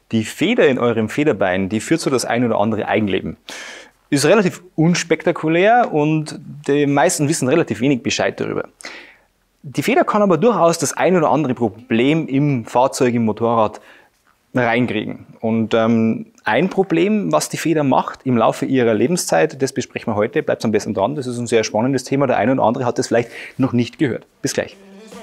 Die Feder in eurem Federbein, die führt so das ein oder andere Eigenleben. Ist relativ unspektakulär und die meisten wissen relativ wenig Bescheid darüber. Die Feder kann aber durchaus das ein oder andere Problem im Fahrzeug, im Motorrad reinkriegen. Und ein Problem, was die Feder macht im Laufe ihrer Lebenszeit, das besprechen wir heute. Bleibt am besten dran, das ist ein sehr spannendes Thema. Der eine oder andere hat das vielleicht noch nicht gehört. Bis gleich.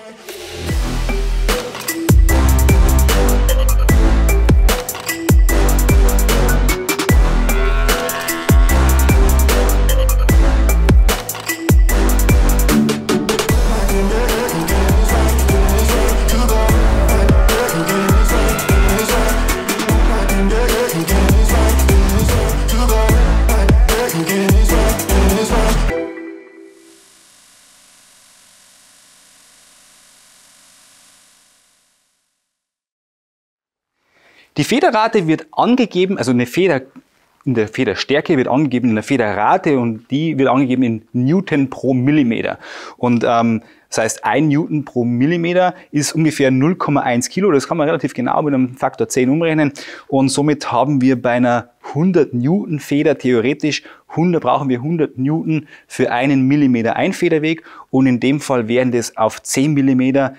Die Federrate wird angegeben, also eine Feder in der Federstärke wird angegeben in der Federrate und die wird angegeben in Newton pro Millimeter. Und das heißt, 1 Newton pro Millimeter ist ungefähr 0,1 Kilo. Das kann man relativ genau mit einem Faktor 10 umrechnen. Und somit haben wir bei einer 100 Newton Feder theoretisch brauchen wir 100 Newton für einen Millimeter Einfederweg. Und in dem Fall wären das auf 10 Millimeter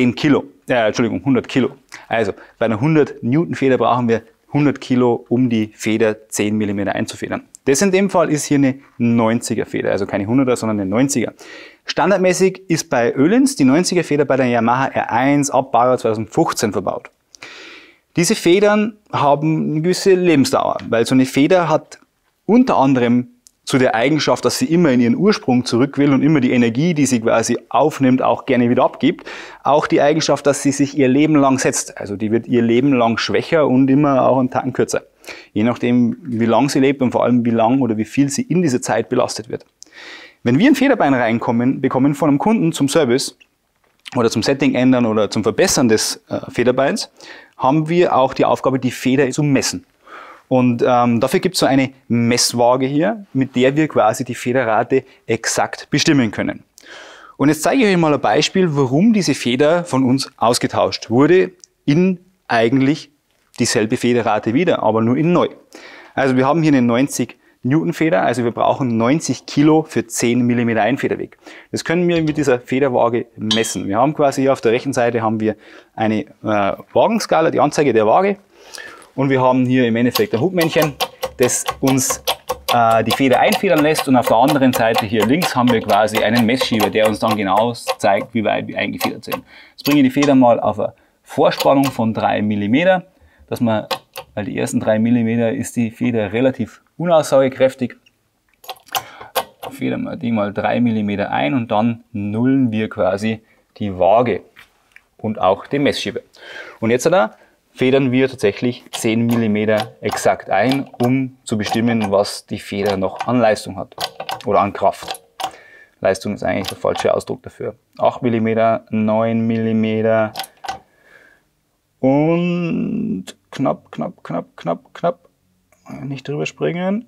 100 Kilo. Also bei einer 100 Newton Feder brauchen wir 100 Kilo, um die Feder 10 mm einzufedern. Das in dem Fall ist hier eine 90er Feder, also keine 100er, sondern eine 90er. Standardmäßig ist bei Öhlins die 90er Feder bei der Yamaha R1 ab Baujahr 2015 verbaut. Diese Federn haben eine gewisse Lebensdauer, weil so eine Feder hat unter anderem zu der Eigenschaft, dass sie immer in ihren Ursprung zurück will und immer die Energie, die sie quasi aufnimmt, auch gerne wieder abgibt. Auch die Eigenschaft, dass sie sich ihr Leben lang setzt. Also die wird ihr Leben lang schwächer und immer auch einen Tacken kürzer. Je nachdem, wie lang sie lebt und vor allem wie lang oder wie viel sie in dieser Zeit belastet wird. Wenn wir ein Federbein bekommen von einem Kunden zum Service oder zum Setting ändern oder zum Verbessern des Federbeins, haben wir auch die Aufgabe, die Feder zu messen. Und dafür gibt es so eine Messwaage hier, mit der wir quasi die Federrate exakt bestimmen können. Und jetzt zeige ich euch mal ein Beispiel, warum diese Feder von uns ausgetauscht wurde in eigentlich dieselbe Federrate wieder, aber nur in neu. Also wir haben hier eine 90 Newton Feder, also wir brauchen 90 Kilo für 10 mm Einfederweg. Das können wir mit dieser Federwaage messen. Wir haben quasi hier auf der rechten Seite haben wir eine Wagenskala, die Anzeige der Waage. Und wir haben hier im Endeffekt ein Hubmännchen, das uns die Feder einfedern lässt. Und auf der anderen Seite hier links haben wir quasi einen Messschieber, der uns dann genau zeigt, wie weit wir eingefedert sind. Jetzt bringe ich die Feder mal auf eine Vorspannung von 3 mm, weil die ersten 3 mm ist die Feder relativ unaussagekräftig. Federn wir die mal 3 mm ein und dann nullen wir quasi die Waage und auch den Messschieber. Und jetzt federn wir tatsächlich 10 mm exakt ein, um zu bestimmen, was die Feder noch an Leistung hat oder an Kraft. Leistung ist eigentlich der falsche Ausdruck dafür. 8 mm, 9 mm und knapp, nicht drüber springen.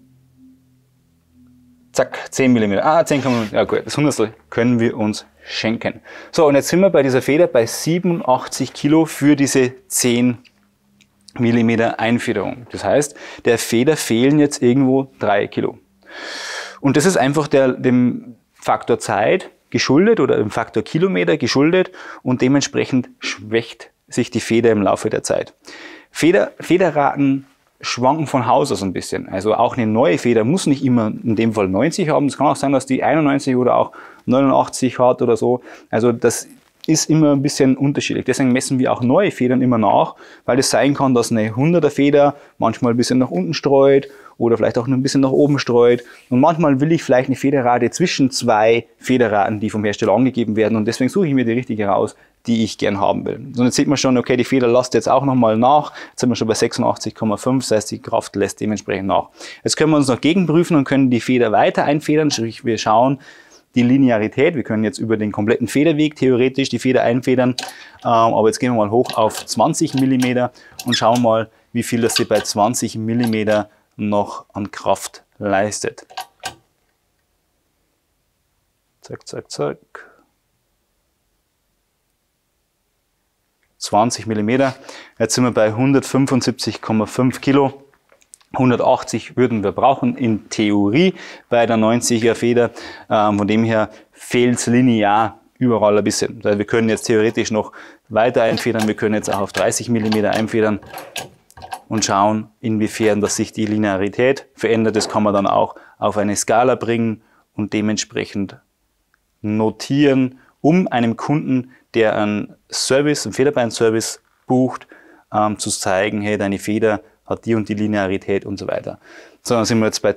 Zack, 10 mm. 10 mm. Ja gut, das Hundertstel können wir uns schenken. So, und jetzt sind wir bei dieser Feder bei 87 Kilo für diese 10 mm Einfederung. Das heißt, der Feder fehlen jetzt irgendwo 3 Kilo. Und das ist einfach dem Faktor Zeit geschuldet oder dem Faktor Kilometer geschuldet und dementsprechend schwächt sich die Feder im Laufe der Zeit. Federraten schwanken von Haus aus ein bisschen. Also auch eine neue Feder muss nicht immer in dem Fall 90 haben. Es kann auch sein, dass die 91 oder auch 89 hat oder so. Also das ist immer ein bisschen unterschiedlich. Deswegen messen wir auch neue Federn immer nach, weil es sein kann, dass eine 100er Feder manchmal ein bisschen nach unten streut oder vielleicht auch ein bisschen nach oben streut. Und manchmal will ich vielleicht eine Federrate zwischen zwei Federraten, die vom Hersteller angegeben werden. Und deswegen suche ich mir die richtige raus, die ich gern haben will. Und jetzt sieht man schon, okay, die Feder lässt jetzt auch nochmal nach. Jetzt sind wir schon bei 86,5, das heißt, die Kraft lässt dementsprechend nach. Jetzt können wir uns noch gegenprüfen und können die Feder weiter einfedern. Sprich, wir schauen die Linearität. Wir können jetzt über den kompletten Federweg theoretisch die Feder einfedern. Aber jetzt gehen wir mal hoch auf 20 mm und schauen mal, wie viel das hier bei 20 mm noch an Kraft leistet. Zack, zack, zack. 20 mm. Jetzt sind wir bei 175,5 Kilo. 180 würden wir brauchen in Theorie bei der 90er Feder. Von dem her fehlt es linear überall ein bisschen. Das heißt, wir können jetzt theoretisch noch weiter einfedern. Wir können jetzt auch auf 30 mm einfedern und schauen, inwiefern dass sich die Linearität verändert. Das kann man dann auch auf eine Skala bringen und dementsprechend notieren, um einem Kunden, der einen Service, einen Federbein-Service bucht, zu zeigen, hey, deine Feder hat die und die Linearität und so weiter. So, dann sind wir jetzt bei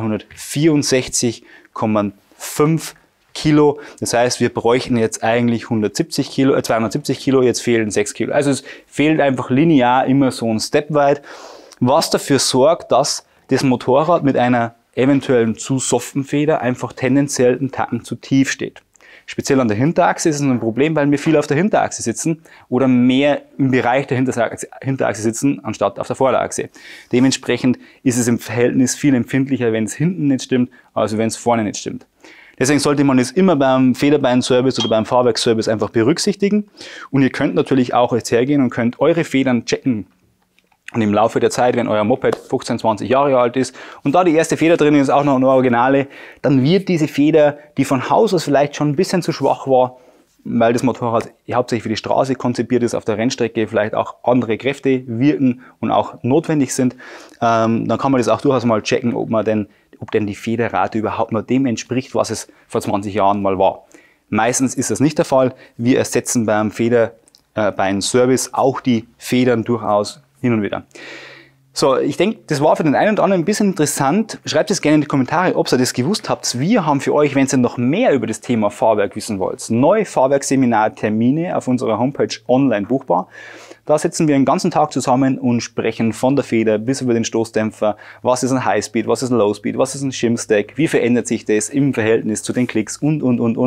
264,5 Kilo. Das heißt, wir bräuchten jetzt eigentlich 270 Kilo, jetzt fehlen 6 Kilo. Also es fehlt einfach linear immer so ein Step weit, was dafür sorgt, dass das Motorrad mit einer eventuellen zu soften Feder einfach tendenziell einen Tacken zu tief steht. Speziell an der Hinterachse ist es ein Problem, weil wir viel auf der Hinterachse sitzen oder mehr im Bereich der Hinterachse sitzen, anstatt auf der Vorderachse. Dementsprechend ist es im Verhältnis viel empfindlicher, wenn es hinten nicht stimmt, als wenn es vorne nicht stimmt. Deswegen sollte man es immer beim Federbein-Service oder beim Fahrwerksservice einfach berücksichtigen. Und ihr könnt natürlich auch jetzt hergehen und könnt eure Federn checken. Und im Laufe der Zeit, wenn euer Moped 15, 20 Jahre alt ist und da die erste Feder drin ist, auch noch eine Originale, dann wird diese Feder, die von Haus aus vielleicht schon ein bisschen zu schwach war, weil das Motorrad hauptsächlich für die Straße konzipiert ist, auf der Rennstrecke vielleicht auch andere Kräfte wirken und auch notwendig sind, dann kann man das auch durchaus mal checken, ob denn die Federrate überhaupt noch dem entspricht, was es vor 20 Jahren mal war. Meistens ist das nicht der Fall. Wir ersetzen beim Federbein-Service auch die Federn durchaus hin und wieder. So, ich denke, das war für den einen oder anderen ein bisschen interessant. Schreibt es gerne in die Kommentare, ob ihr das gewusst habt. Wir haben für euch, wenn ihr noch mehr über das Thema Fahrwerk wissen wollt, neue Fahrwerksseminartermine auf unserer Homepage online buchbar. Da sitzen wir den ganzen Tag zusammen und sprechen von der Feder bis über den Stoßdämpfer. Was ist ein Highspeed, was ist ein Lowspeed, was ist ein Shim-Stack, wie verändert sich das im Verhältnis zu den Klicks und.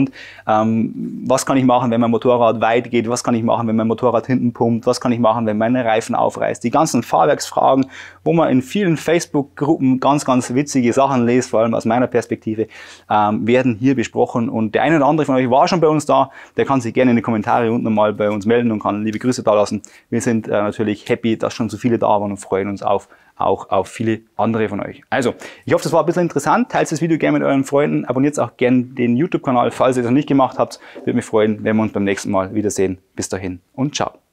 Was kann ich machen, wenn mein Motorrad weit geht, was kann ich machen, wenn mein Motorrad hinten pumpt, was kann ich machen, wenn meine Reifen aufreißt. Die ganzen Fahrwerksfragen, wo man in vielen Facebook-Gruppen ganz witzige Sachen liest, vor allem aus meiner Perspektive, werden hier besprochen. Und der eine oder andere von euch war schon bei uns da, der kann sich gerne in die Kommentare unten mal bei uns melden und kann liebe Grüße da lassen. Wir sind natürlich happy, dass schon so viele da waren und freuen uns auch auf viele andere von euch. Also, ich hoffe, das war ein bisschen interessant. Teilt das Video gerne mit euren Freunden. Abonniert auch gerne den YouTube-Kanal, falls ihr das noch nicht gemacht habt. Würde mich freuen, wenn wir uns beim nächsten Mal wiedersehen. Bis dahin und ciao.